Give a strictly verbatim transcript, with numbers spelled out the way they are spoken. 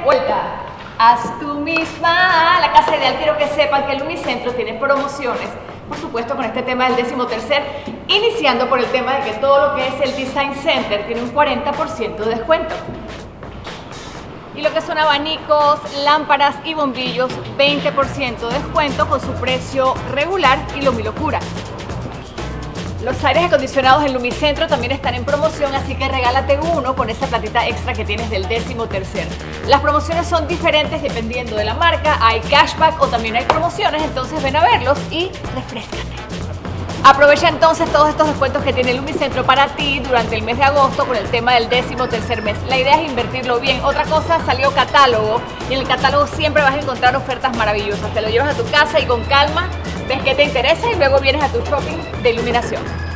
vuelta. Haz tú misma la casa ideal. Quiero que sepan que el Lumicentro tiene promociones, por supuesto con este tema del décimo tercer, iniciando por el tema de que todo lo que es el Design Center tiene un cuarenta por ciento de descuento. Y lo que son abanicos, lámparas y bombillos, veinte por ciento de descuento con su precio regular y lo mi locura. Los aires acondicionados en Lumicentro también están en promoción, así que regálate uno con esa platita extra que tienes del décimo tercer. Las promociones son diferentes dependiendo de la marca, hay cashback o también hay promociones, entonces ven a verlos y refréscate. Aprovecha entonces todos estos descuentos que tiene Lumicentro para ti durante el mes de agosto con el tema del décimo tercer mes. La idea es invertirlo bien. Otra cosa, salió catálogo y en el catálogo siempre vas a encontrar ofertas maravillosas. Te lo llevas a tu casa y con calma ves qué te interesa y luego vienes a tu shopping de iluminación.